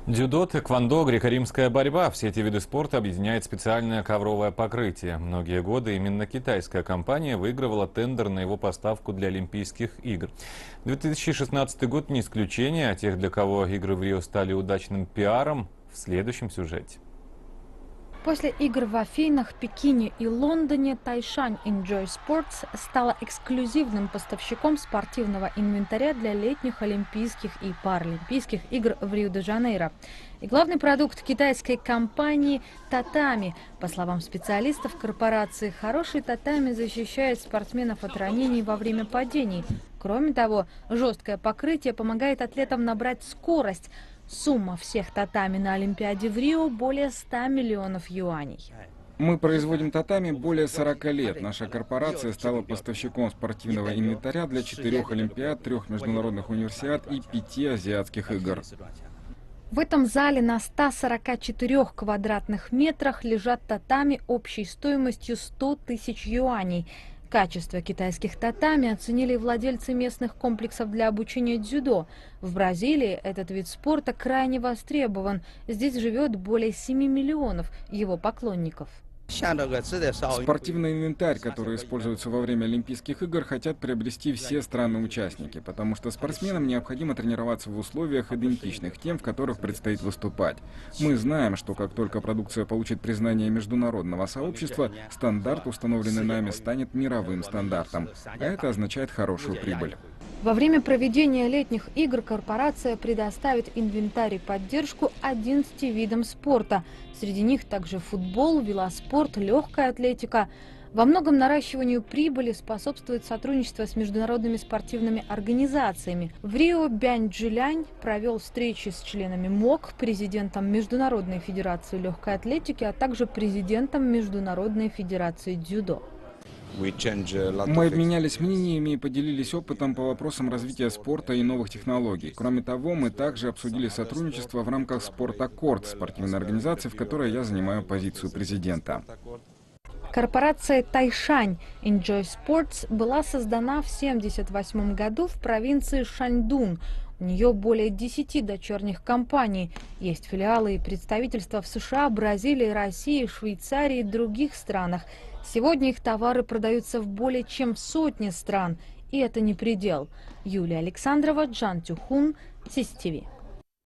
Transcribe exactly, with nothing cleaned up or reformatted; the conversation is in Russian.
Дзюдо, тэквондо, греко-римская борьба – все эти виды спорта объединяет специальное ковровое покрытие. Многие годы именно китайская компания выигрывала тендер на его поставку для Олимпийских игр. две тысячи шестнадцатый год не исключение, а тех, для кого игры в Рио стали удачным пиаром, в следующем сюжете. После игр в Афинах, Пекине и Лондоне Тайшань Enjoy Sports стала эксклюзивным поставщиком спортивного инвентаря для летних Олимпийских и Паралимпийских игр в Рио-де-Жанейро. И главный продукт китайской компании – татами. По словам специалистов корпорации, хороший татами защищает спортсменов от ранений во время падений. Кроме того, жесткое покрытие помогает атлетам набрать скорость. Сумма всех татами на Олимпиаде в Рио более ста миллионов юаней. Мы производим татами более сорока лет. Наша корпорация стала поставщиком спортивного инвентаря для четырех Олимпиад, трех международных универсиад и пяти азиатских игр. В этом зале на ста сорока четырёх квадратных метрах лежат татами общей стоимостью сто тысяч юаней. Качество китайских татами оценили владельцы местных комплексов для обучения дзюдо. В Бразилии этот вид спорта крайне востребован. Здесь живет более семи миллионов его поклонников. Спортивный инвентарь, который используется во время Олимпийских игр, хотят приобрести все страны-участники, потому что спортсменам необходимо тренироваться в условиях, идентичных тем, в которых предстоит выступать. Мы знаем, что как только продукция получит признание международного сообщества, стандарт, установленный нами, станет мировым стандартом, а это означает хорошую прибыль. Во время проведения летних игр корпорация предоставит инвентарь и поддержку одиннадцати видам спорта. Среди них также футбол, велоспорт, легкая атлетика. Во многом наращиванию прибыли способствует сотрудничество с международными спортивными организациями. В Рио Бянь Джилянь провел встречи с членами МОК, президентом Международной федерации легкой атлетики, а также президентом Международной федерации дзюдо. Мы обменялись мнениями и поделились опытом по вопросам развития спорта и новых технологий. Кроме того, мы также обсудили сотрудничество в рамках «Спорт-Аккорд», спортивной организации, в которой я занимаю позицию президента. Корпорация Тайшань Enjoy Sports была создана в семьдесят восьмом году в провинции Шаньдун. У нее более десяти дочерних компаний. Есть филиалы и представительства в США, Бразилии, России, Швейцарии и других странах. Сегодня их товары продаются в более чем сотне стран. И это не предел. Юлия Александрова, Джан Тюхун, Си Си Ти Ви.